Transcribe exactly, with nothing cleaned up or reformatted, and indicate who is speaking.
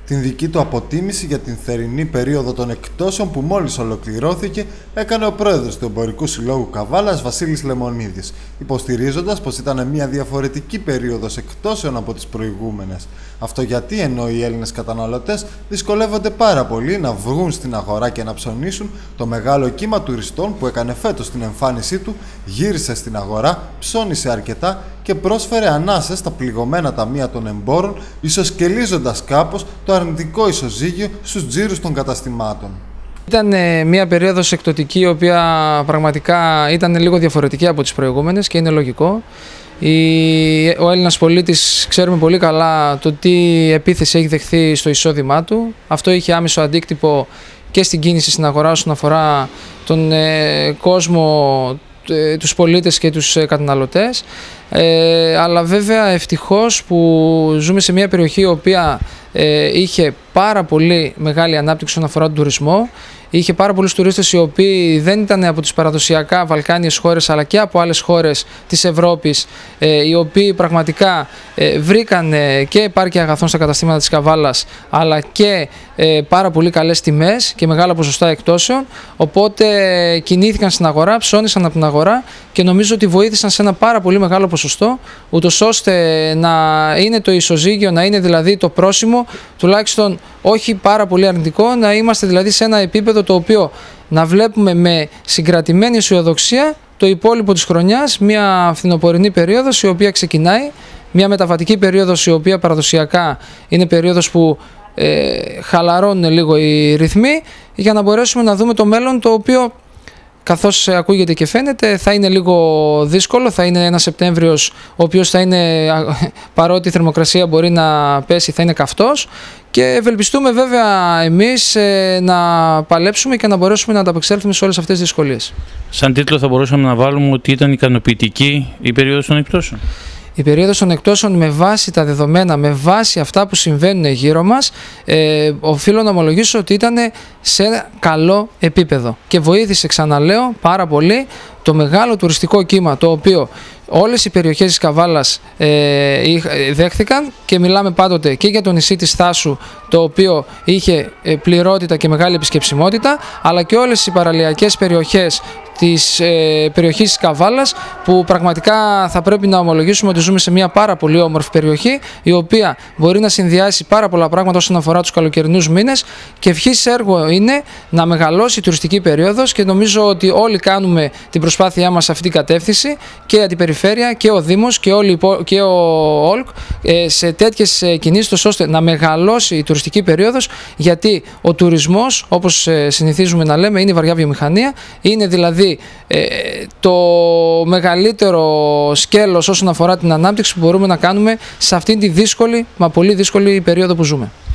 Speaker 1: Την δική του αποτίμηση για την θερινή περίοδο των εκτόσεων που μόλις ολοκληρώθηκε έκανε ο πρόεδρος του Εμπορικού Συλλόγου Καβάλας, Βασίλης Λεμονίδης, υποστηρίζοντας πως ήταν μια διαφορετική περίοδος εκτόσεων από τις προηγούμενες. Αυτό γιατί ενώ οι Έλληνες καταναλωτές δυσκολεύονται πάρα πολύ να βγουν στην αγορά και να ψωνίσουν, το μεγάλο κύμα τουριστών που έκανε φέτος την εμφάνισή του γύρισε στην αγορά, ψώνισε αρκετά και πρόσφερε ανάσες στα πληγωμένα ταμεία των εμπόρων, ισοσκελίζοντας κάπως το αρνητικό ισοζύγιο στους τζίρους των καταστημάτων.
Speaker 2: Ήταν μια περίοδος εκπτωτική, η οποία πραγματικά ήταν λίγο διαφορετική από τις προηγούμενες και είναι λογικό. Ο Έλληνας πολίτης ξέρουμε πολύ καλά το τι επίθεση έχει δεχθεί στο εισόδημά του. Αυτό είχε άμεσο αντίκτυπο και στην κίνηση στην αγορά όσον αφορά τον κόσμο, τους πολίτες και τους καταναλωτές. Ε, αλλά βέβαια ευτυχώς που ζούμε σε μια περιοχή η οποία ε, είχε πάρα πολύ μεγάλη ανάπτυξη όσον αφορά τον τουρισμό. Είχε πάρα πολλούς τουρίστες οι οποίοι δεν ήταν από τις παραδοσιακά Βαλκάνιες χώρες αλλά και από άλλες χώρες της Ευρώπης, ε, οι οποίοι πραγματικά ε, βρήκαν ε, και επάρκεια αγαθών στα καταστήματα της Καβάλας αλλά και ε, πάρα πολύ καλές τιμές και μεγάλα ποσοστά εκτόσεων, οπότε ε, κινήθηκαν στην αγορά, ψώνισαν από την αγορά και νομίζω ότι βοήθησαν σε ένα πάρα πολύ μεγάλο ποσοστό, ούτως ώστε να είναι το ισοζύγιο, να είναι δηλαδή το πρόσημο τουλάχιστον όχι πάρα πολύ αρνητικό, να είμαστε δηλαδή σε ένα επίπεδο το οποίο να βλέπουμε με συγκρατημένη αισιοδοξία το υπόλοιπο της χρονιάς, μια φθινοπορεινή περίοδος η οποία ξεκινάει, μια μεταβατική περίοδος η οποία παραδοσιακά είναι περίοδος που ε, χαλαρώνουν λίγο οι ρυθμοί, για να μπορέσουμε να δούμε το μέλλον, το οποίο καθώς ακούγεται και φαίνεται θα είναι λίγο δύσκολο. Θα είναι ένα Σεπτέμβριος ο οποίος θα είναι, παρότι η θερμοκρασία μπορεί να πέσει, θα είναι καυτός, και ευελπιστούμε βέβαια εμείς να παλέψουμε και να μπορέσουμε να ανταπεξέλθουμε σε όλες αυτές τις δυσκολίες.
Speaker 3: Σαν τίτλο θα μπορούσαμε να βάλουμε ότι ήταν ικανοποιητική η περίοδος των εκτόσεων.
Speaker 2: Η περίοδος των εκτόσεων, με βάση τα δεδομένα, με βάση αυτά που συμβαίνουν γύρω μας, ε, οφείλω να ομολογήσω ότι ήταν σε καλό επίπεδο και βοήθησε, ξαναλέω, πάρα πολύ το μεγάλο τουριστικό κύμα το οποίο όλες οι περιοχές της Καβάλας ε, δέχθηκαν, και μιλάμε πάντοτε και για το νησί της Θάσου, το οποίο είχε πληρότητα και μεγάλη επισκεψιμότητα, αλλά και όλες οι παραλιακές περιοχές της ε, περιοχής της Καβάλας, που πραγματικά θα πρέπει να ομολογήσουμε ότι ζούμε σε μια πάρα πολύ όμορφη περιοχή, η οποία μπορεί να συνδυάσει πάρα πολλά πράγματα όσον αφορά τους καλοκαιρινούς μήνες, και ευχής έργο είναι να μεγαλώσει η τουριστική περίοδος, και νομίζω ότι όλοι κάνουμε την προσπάθειά μας σε αυτή την κατεύθυνση, και η Αντιπεριφέρεια και ο Δήμος και, όλοι, και ο ΟΛΚ, ε, σε τέτοιες κινήσεις, ώστε να μεγαλώσει η τουριστική περίοδος, γιατί ο τουρισμός, όπως ε, συνηθίζουμε να λέμε, είναι η βαριά βιομηχανία, είναι δηλαδή Ε, το μεγαλύτερο σκέλος όσον αφορά την ανάπτυξη που μπορούμε να κάνουμε σε αυτήν τη δύσκολη, μα πολύ δύσκολη περίοδο που ζούμε.